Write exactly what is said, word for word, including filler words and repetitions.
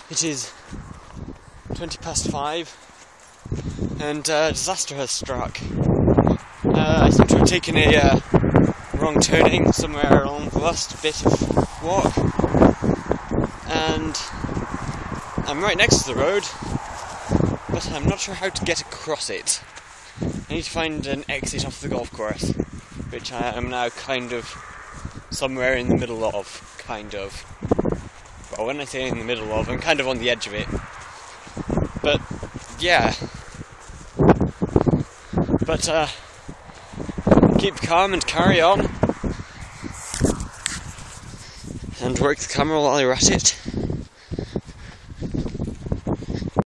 It is twenty past five, and uh, disaster has struck. Uh, I seem to have taken a uh, wrong turning somewhere along the last bit of walk, and I'm right next to the road, but I'm not sure how to get across it. I need to find an exit off the golf course, which I am now kind of somewhere in the middle of, kind of. Well, when I say in the middle of, I'm kind of on the edge of it. But, yeah. But, uh, keep calm and carry on. And work the camera while you're at it.